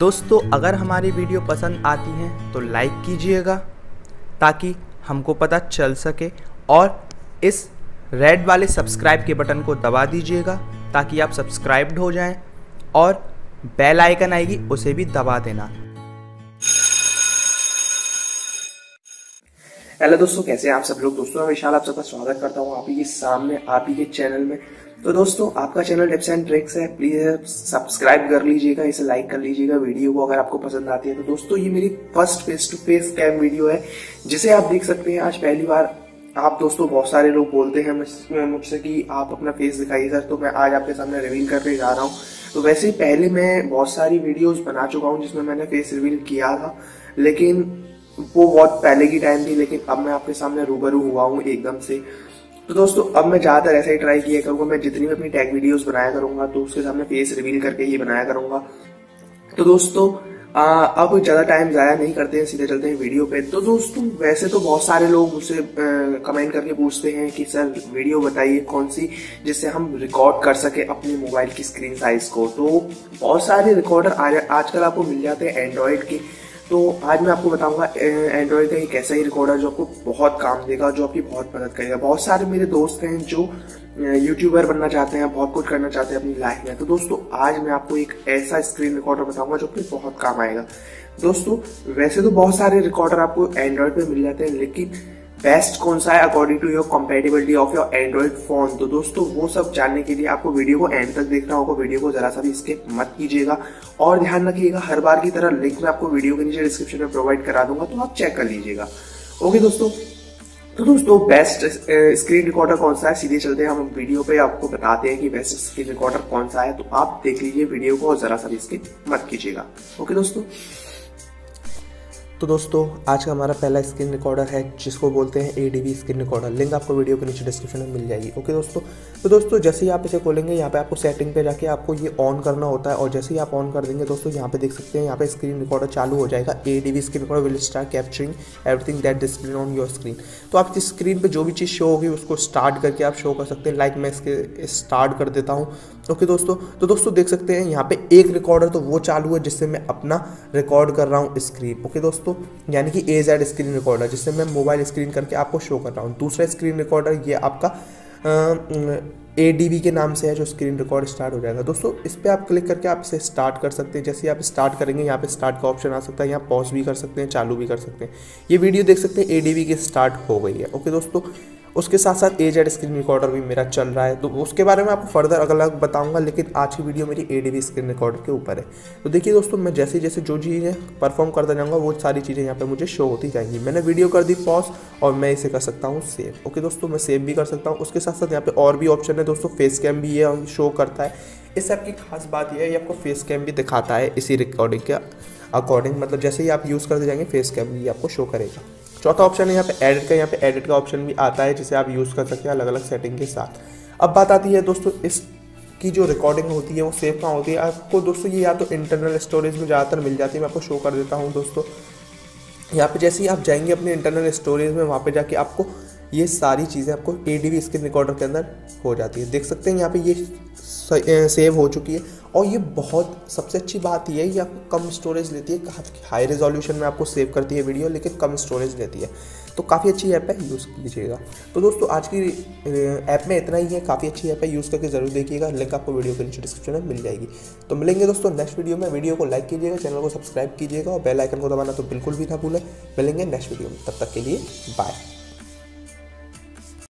दोस्तों अगर हमारी वीडियो पसंद आती है तो लाइक कीजिएगा ताकि हमको पता चल सके, और इस रेड वाले सब्सक्राइब के बटन को दबा दीजिएगा ताकि आप सब्सक्राइब्ड हो जाएं, और बेल आइकन आएगी उसे भी दबा देना। हेलो दोस्तों, कैसे हैं आप सब लोग। दोस्तों मैं विशाल आप सबका स्वागत करता हूं आप ही के सामने, आप ही के चैनल में। तो दोस्तों आपका चैनल टिप्स एंड ट्रिक्स है, प्लीज सब्सक्राइब कर लीजिएगा, इसे लाइक कर लीजिएगा वीडियो को अगर आपको पसंद आती है। तो दोस्तों ये मेरी first face to face cam video है जिसे आप देख सकते हैं आज पहली बार। आप दोस्तों बहुत सारे लोग बोलते हैं मुझसे कि आप अपना फेस दिखाइए सर, तो मैं आज आपके सामने रिवील करने जा रहा हूँ। तो वैसे पहले मैं बहुत सारी वीडियोस बना चुका हूँ जिसमें मैंने फेस रिवील किया था, लेकिन वो बहुत पहले की टाइम थी। लेकिन अब मैं आपके सामने रूबरू हुआ हूँ एकदम से। तो दोस्तों अब मैं ज्यादातर ऐसा ही ट्राई किया करूंगा, मैं जितनी भी अपनी टैग वीडियोस बनाया करूंगा तो उसके सामने फेस रिवील करके ही बनाया करूंगा। तो दोस्तों अब ज्यादा टाइम जाया नहीं करते हैं, सीधे चलते हैं वीडियो पे। तो दोस्तों वैसे तो बहुत सारे लोग मुझसे कमेंट करके पूछते हैं कि सर वीडियो बताइए कौन सी जिससे हम रिकॉर्ड कर सके अपने मोबाइल की स्क्रीन साइज को। तो बहुत सारे रिकॉर्डर आजकल आपको मिल जाते हैं एंड्रॉइड के। तो आज मैं आपको बताऊंगा एंड्रॉइड का एक ऐसा ही रिकॉर्डर जो आपको बहुत काम देगा, जो आपकी बहुत मदद करेगा। बहुत सारे मेरे दोस्त हैं जो यूट्यूबर बनना चाहते हैं, बहुत कुछ करना चाहते हैं अपनी लाइफ में। तो दोस्तों आज मैं आपको एक ऐसा स्क्रीन रिकॉर्डर बताऊंगा जो आपके बहुत काम आएगा। दोस्तों वैसे तो बहुत सारे रिकॉर्डर आपको एंड्रॉइड पे मिल जाते हैं, लेकिन बेस्ट कौन सा है according to your compatibility of your Android phone. तो दोस्तों वो सब जानने के लिए आपको वीडियो को एंड तक देखना होगा। वीडियो को जरा सा भी स्किप मत कीजिएगा, और ध्यान रखिएगा हर बार की तरह लिंक मैं आपको वीडियो के नीचे डिस्क्रिप्शन में प्रोवाइड करा दूंगा, तो आप चेक कर लीजिएगा। ओके दोस्तों, तो दोस्तों बेस्ट स्क्रीन रिकॉर्डर कौन सा है, सीधे चलते हैं हम वीडियो पे, आपको बताते हैं कि बेस्ट स्क्रीन रिकॉर्डर कौन सा है। तो आप देख लीजिए वीडियो को और जरा सा भी स्किप मत कीजिएगा। ओके दोस्तों, तो दोस्तों आज का हमारा पहला स्क्रीन रिकॉर्डर है जिसको बोलते हैं ADV स्क्रीन रिकॉर्डर। लिंक आपको वीडियो के नीचे डिस्क्रिप्शन में मिल जाएगी। ओके दोस्तों, तो दोस्तों जैसे ही आप इसे खोलेंगे यहाँ पे आपको सेटिंग पे जाके आपको ये ऑन करना होता है, और जैसे ही आप ऑन कर देंगे दोस्तों यहाँ पे देख सकते हैं यहाँ पे स्क्रीन रिकॉर्डर चालू हो जाएगा। ADV screen recorder will start capturing everything that display on your screen. तो आप इस स्क्रीन पर जो भी चीज़ शो होगी उसको स्टार्ट करके आप शो कर सकते हैं। लाइक मैं इसके स्टार्ट कर देता हूँ। ओके दोस्तों, तो दोस्तों देख सकते हैं यहाँ पे एक रिकॉर्डर तो वो चालू है जिससे मैं अपना रिकॉर्ड कर रहा हूँ स्क्रीन। ओके दोस्तों, यानी कि AZ स्क्रीन रिकॉर्डर जिससे मैं मोबाइल स्क्रीन करके आपको शो कर रहा हूँ। दूसरा स्क्रीन रिकॉर्डर ये आपका ADV के नाम से है जो स्क्रीन रिकॉर्ड स्टार्ट हो जाएगा। दोस्तों इस पर आप क्लिक करके आप इसे स्टार्ट कर सकते हैं। जैसे आप स्टार्ट करेंगे यहाँ पे स्टार्ट का ऑप्शन आ सकता है, यहाँ पॉज भी कर सकते हैं, चालू भी कर सकते हैं। ये वीडियो देख सकते हैं ADV की स्टार्ट हो गई है। ओके दोस्तों, उसके साथ साथ AZ स्क्रीन रिकॉर्डर भी मेरा चल रहा है, तो उसके बारे में आपको फर्दर अलग बताऊंगा, लेकिन आज की वीडियो मेरी ADV स्क्रीन रिकॉर्डर के ऊपर है। तो देखिए दोस्तों, मैं जैसे जैसे जो चीज़ें परफॉर्म करता जाऊंगा वो सारी चीज़ें यहाँ पे मुझे शो होती जाएंगी। मैंने वीडियो कर दी पॉज, और मैं इसे कर सकता हूँ सेव। ओके दोस्तों, मैं सेव भी कर सकता हूँ। उसके साथ साथ यहाँ पे और भी ऑप्शन है दोस्तों, फेस कैम भी ये शो करता है। इस ऐप की खास बात यह है, ये आपको फेस कैम भी दिखाता है इसी रिकॉर्डिंग के अकॉर्डिंग, मतलब जैसे ही आप यूज़ करते जाएंगे फेस कैम भी आपको शो करेगा। चौथा ऑप्शन है यहाँ पे एडिट का। यहाँ पे एडिट का ऑप्शन भी आता है जिसे आप यूज़ कर सकते हैं अलग अलग सेटिंग के साथ। अब बात आती है दोस्तों इसकी जो रिकॉर्डिंग होती है वो सेव कहाँ होती है। आपको दोस्तों ये या तो इंटरनल स्टोरेज में ज़्यादातर मिल जाती है, मैं आपको शो कर देता हूँ दोस्तों। यहाँ पे जैसे ही आप जाएंगे अपने इंटरनल स्टोरेज में, वहाँ पे जाके आपको ये सारी चीज़ें आपको ADV स्क्रीन रिकॉर्डर के अंदर हो जाती है। देख सकते हैं यहाँ पे ये सेव हो चुकी है, और ये बहुत सबसे अच्छी बात ये है, ये आपको कम स्टोरेज लेती है। हाई रेजोल्यूशन में आपको सेव करती है वीडियो, लेकिन कम स्टोरेज लेती है। तो काफ़ी अच्छी ऐप है, यूज़ कीजिएगा। तो दोस्तों आज की ऐप में इतना ही है, काफ़ी अच्छी ऐप है, यूज़ करके ज़रूर देखिएगा। लिंक आपको वीडियो के नीचे डिस्क्रिप्शन में मिल जाएगी। तो मिलेंगे दोस्तों नेक्स्ट वीडियो में। वीडियो को लाइक कीजिएगा, चैनल को सब्सक्राइब कीजिएगा, और बेल आइकन को दबाना तो बिल्कुल भी ना भूलें। मिलेंगे नेक्स्ट वीडियो में, तब तक के लिए बाय।